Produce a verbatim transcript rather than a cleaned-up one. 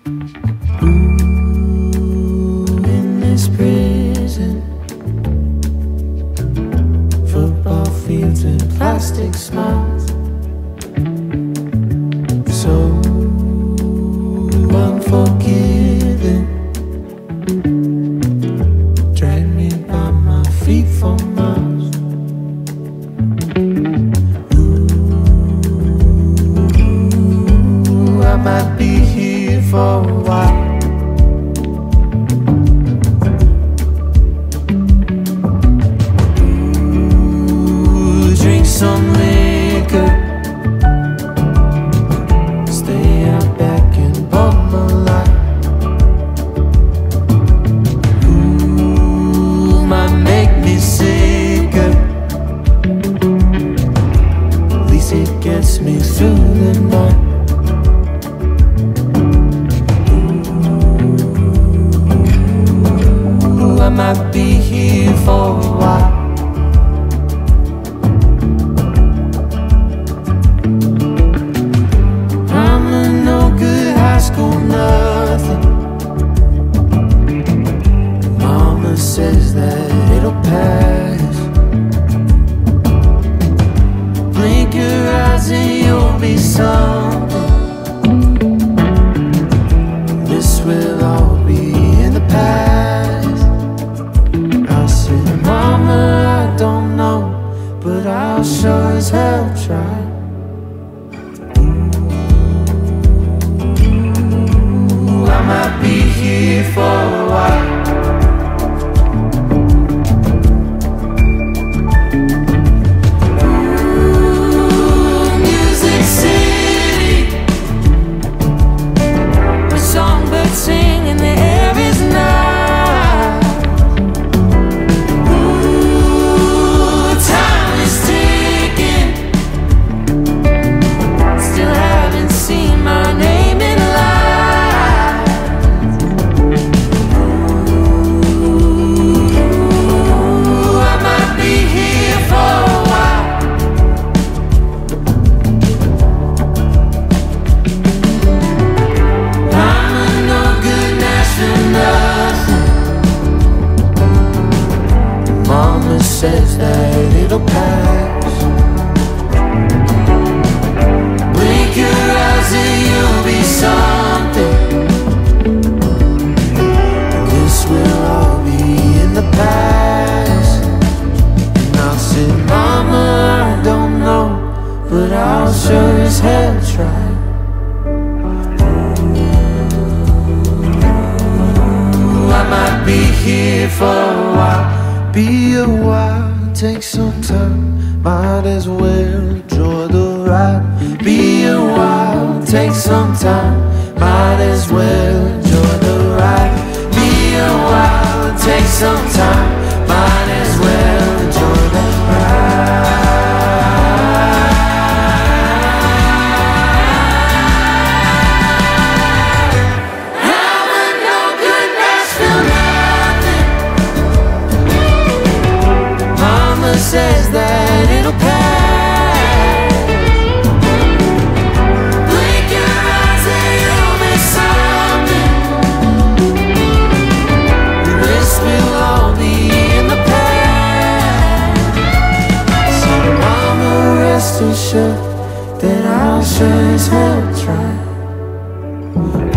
Ooh, in this prison, football fields and plastic smiles, so unforgiving. Drag me by my feet for miles. Ooh, I might be here for a while. Ooh, drink some liquor, stay out back and bum my life. Ooh, might make me sicker, at least it gets me through the night. Ooh, I might be here for a while. I'm a no good high school nothing. Mama says that it'll pass. Blink your eyes and you'll be something. This will all be in the past. I said, Mama, I don't know, but I'll sure as hell try. Ooh, I might be here for a while. Ooh, Music City, a songbird sing and the air is nice. Ooh, time is ticking, still haven't seen my name in lights. Ooh, I might be here for a while. I'm a no good Nashville nothing. Mama says that it'll pass. Blink your eyes and you'll be something. This will all be in the past. And I'll say, Mama, I don't know, but I'll sure as hell try. Ooh, I might be here for a while. Be a while, take some time. Might as well enjoy the ride. Be a while, take some time. Might as well enjoy the ride. Be a while, take some time. Might as well enjoy the ride. I'm a no good Nashville nothing. Mama says that it'll pass. Blink your eyes and you'll be something. This will all be in the past. So Mama, rest assured that I'll sure as hell try.